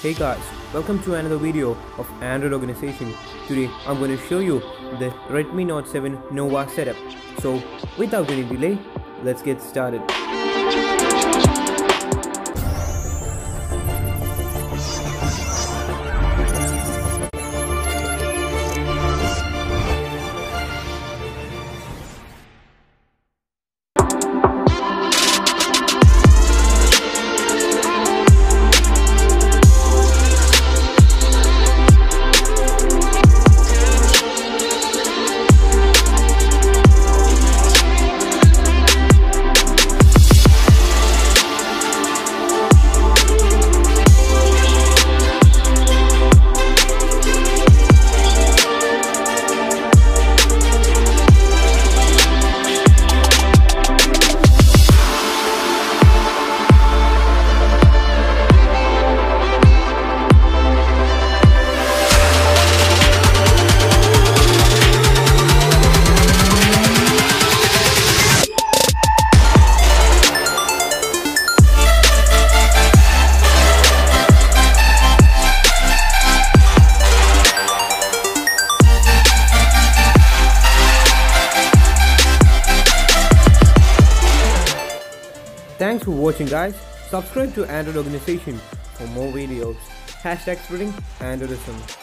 Hey guys, welcome to another video of Android organization. Today I'm going to show you the Redmi Note 7 Nova setup. So without any delay, let's get started. Thanks for watching guys. Subscribe to Android organization for more videos. #spreading Androidism.